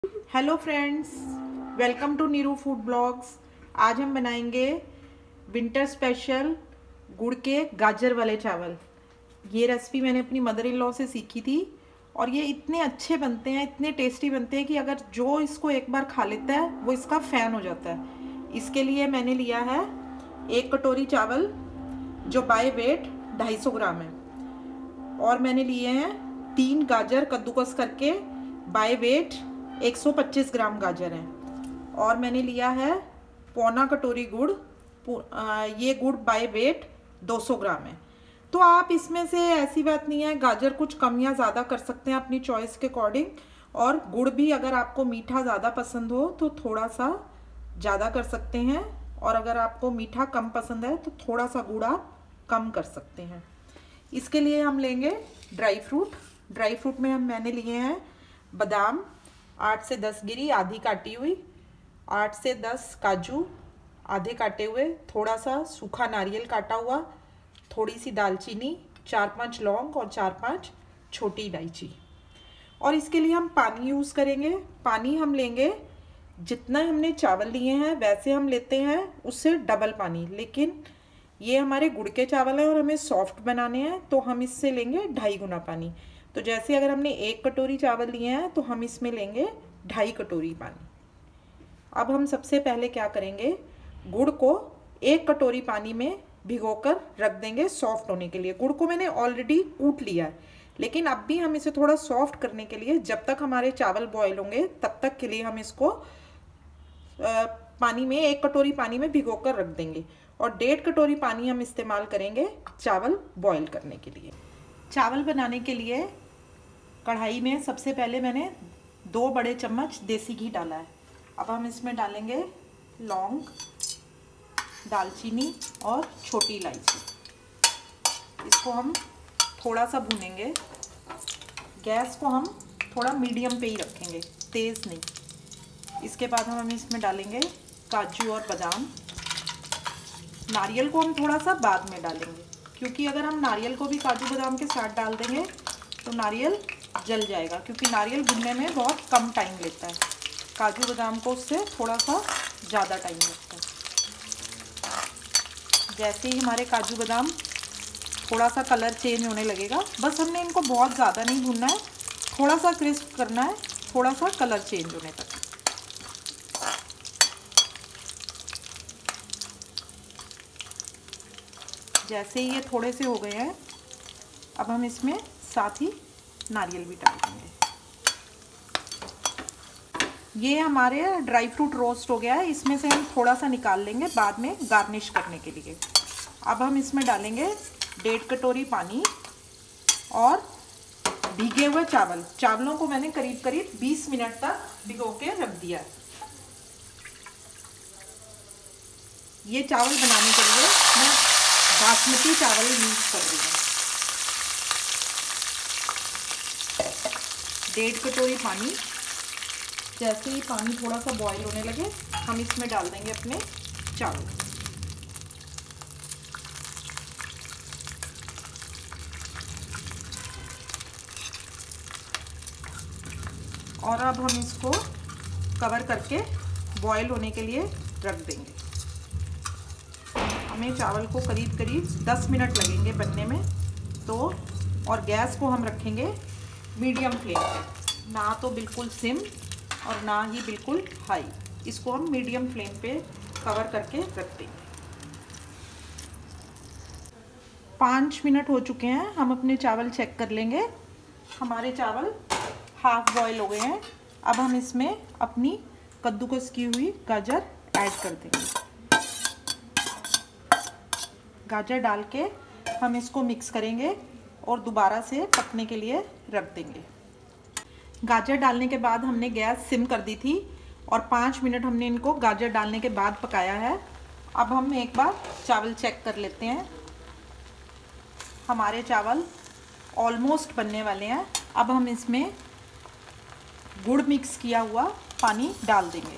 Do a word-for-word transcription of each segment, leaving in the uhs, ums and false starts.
Hello friends, welcome to Neeru food blogs. आज हम बनाएंगे विंटर स्पेशल गुड़ के गाजर वाले चावल। ये रेसिपी मैंने अपनी मदर इन लॉ से सीखी थी और ये इतने अच्छे बनते हैं, इतने टेस्टी बनते हैं कि अगर जो इसको एक बार खा लेता है वो इसका फ़ैन हो जाता है। इसके लिए मैंने लिया है एक कटोरी चावल जो बाय वेट ढाई सौ ग्राम है, और मैंने लिए हैं तीन गाजर कद्दूकस करके बाय वेट एक सौ पच्चीस ग्राम गाजर हैं, और मैंने लिया है पौना कटोरी गुड़। ये गुड़ बाय वेट दो सौ ग्राम है। तो आप इसमें से ऐसी बात नहीं है, गाजर कुछ कम या ज़्यादा कर सकते हैं अपनी चॉइस के अकॉर्डिंग, और गुड़ भी अगर आपको मीठा ज़्यादा पसंद हो तो थोड़ा सा ज़्यादा कर सकते हैं, और अगर आपको मीठा कम पसंद है तो थोड़ा सा गुड़ आप कम कर सकते हैं। इसके लिए हम लेंगे ड्राई फ्रूट। ड्राई फ्रूट में हम मैंने लिए हैं बादाम आठ से दस गिरी आधी काटी हुई, आठ से दस काजू आधे काटे हुए, थोड़ा सा सूखा नारियल काटा हुआ, थोड़ी सी दालचीनी, चार पांच लौंग और चार पांच छोटी इलायची। और इसके लिए हम पानी यूज़ करेंगे। पानी हम लेंगे जितना हमने चावल लिए हैं वैसे हम लेते हैं उससे डबल पानी, लेकिन ये हमारे गुड़ के चावल हैं और हमें सॉफ्ट बनाने हैं तो हम इससे लेंगे ढाई गुना पानी। तो जैसे अगर हमने एक कटोरी चावल लिए हैं तो हम इसमें लेंगे ढाई कटोरी पानी। अब हम सबसे पहले क्या करेंगे, गुड़ को एक कटोरी पानी में भिगोकर रख देंगे सॉफ्ट होने के लिए। गुड़ को मैंने ऑलरेडी कूट लिया है, लेकिन अब भी हम इसे थोड़ा सॉफ्ट करने के लिए जब तक हमारे चावल बॉयल होंगे तब तक के लिए हम इसको पानी में एक कटोरी पानी में भिगोकर रख देंगे, और डेढ़ कटोरी पानी हम इस्तेमाल करेंगे चावल बॉयल करने के लिए। चावल बनाने के लिए कढ़ाई में सबसे पहले मैंने दो बड़े चम्मच देसी घी डाला है। अब हम इसमें डालेंगे लौंग, दालचीनी और छोटी इलायची। इसको हम थोड़ा सा भूनेंगे। गैस को हम थोड़ा मीडियम पे ही रखेंगे, तेज़ नहीं। इसके बाद हम इसमें डालेंगे काजू और बादाम। नारियल को हम थोड़ा सा बाद में डालेंगे, क्योंकि अगर हम नारियल को भी काजू बादाम के साथ डाल देंगे तो नारियल जल जाएगा, क्योंकि नारियल भुनने में बहुत कम टाइम लेता है। काजू बादाम को उससे थोड़ा सा ज़्यादा टाइम लगता है। जैसे ही हमारे काजू बादाम थोड़ा सा कलर चेंज होने लगेगा, बस हमने इनको बहुत ज़्यादा नहीं भूनना है, थोड़ा सा क्रिस्प करना है, थोड़ा सा कलर चेंज होने तक। जैसे ही ये थोड़े से हो गए हैं, अब हम इसमें साथ ही नारियल भी डाल देंगे। ये हमारे ड्राई फ्रूट रोस्ट हो गया है, इसमें से हम थोड़ा सा निकाल लेंगे बाद में गार्निश करने के लिए। अब हम इसमें डालेंगे डेढ़ कटोरी पानी और भीगे हुए चावल। चावलों को मैंने करीब करीब बीस मिनट तक भिगो के रख दिया है। ये चावल बनाने के लिए मैं बासमती चावल यूज़ कर रही हूँ। डेढ़ कटोरी पानी। जैसे ही पानी थोड़ा सा बॉईल होने लगे हम इसमें डाल देंगे अपने चावल। और अब हम इसको कवर करके बॉईल होने के लिए रख देंगे। हमें चावल को करीब करीब दस मिनट लगेंगे बनने में। तो और गैस को हम रखेंगे मीडियम फ्लेम पे, ना तो बिल्कुल सिम और ना ही बिल्कुल हाई। इसको हम मीडियम फ्लेम पे कवर करके रख देंगे। पाँच मिनट हो चुके हैं, हम अपने चावल चेक कर लेंगे। हमारे चावल हाफ बॉयल हो गए हैं। अब हम इसमें अपनी कद्दूकस की हुई गाजर ऐड कर देंगे। गाजर डाल के हम इसको मिक्स करेंगे और दोबारा से पकने के लिए रख देंगे। गाजर डालने के बाद हमने गैस सिम कर दी थी और पाँच मिनट हमने इनको गाजर डालने के बाद पकाया है। अब हम एक बार चावल चेक कर लेते हैं। हमारे चावल ऑलमोस्ट बनने वाले हैं। अब हम इसमें गुड़ मिक्स किया हुआ पानी डाल देंगे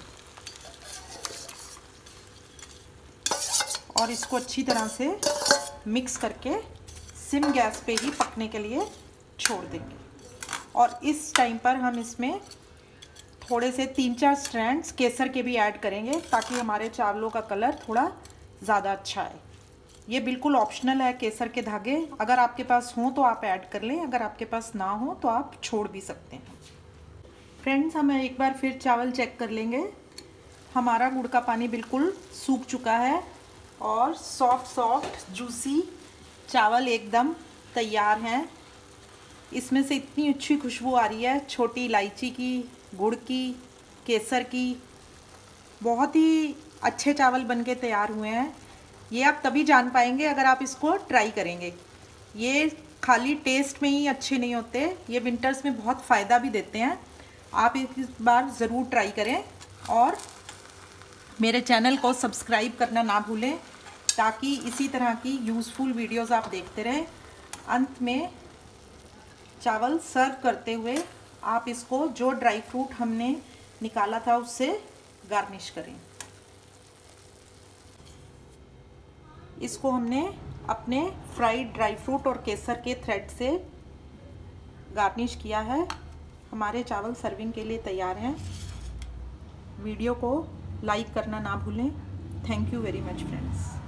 और इसको अच्छी तरह से मिक्स करके सिम गैस पे ही पकने के लिए छोड़ देंगे। और इस टाइम पर हम इसमें थोड़े से तीन चार स्ट्रैंड्स केसर के भी ऐड करेंगे ताकि हमारे चावलों का कलर थोड़ा ज़्यादा अच्छा है। ये बिल्कुल ऑप्शनल है केसर के धागे, अगर आपके पास हों तो आप ऐड कर लें, अगर आपके पास ना हो तो आप छोड़ भी सकते हैं। फ्रेंड्स, हम एक बार फिर चावल चेक कर लेंगे। हमारा गुड़ का पानी बिल्कुल सूख चुका है और सॉफ्ट सॉफ्ट जूसी चावल एकदम तैयार हैं। इसमें से इतनी अच्छी खुशबू आ रही है, छोटी इलायची की, गुड़ की, केसर की। बहुत ही अच्छे चावल बनके तैयार हुए हैं। ये आप तभी जान पाएंगे अगर आप इसको ट्राई करेंगे। ये खाली टेस्ट में ही अच्छे नहीं होते, ये विंटर्स में बहुत फ़ायदा भी देते हैं। आप इस बार ज़रूर ट्राई करें और मेरे चैनल को सब्सक्राइब करना ना भूलें ताकि इसी तरह की यूज़फुल वीडियोस आप देखते रहें। अंत में चावल सर्व करते हुए आप इसको जो ड्राई फ्रूट हमने निकाला था उससे गार्निश करें। इसको हमने अपने फ्राइड ड्राई फ्रूट और केसर के थ्रेड से गार्निश किया है। हमारे चावल सर्विंग के लिए तैयार हैं। वीडियो को लाइक करना ना भूलें। Thank you very much friends.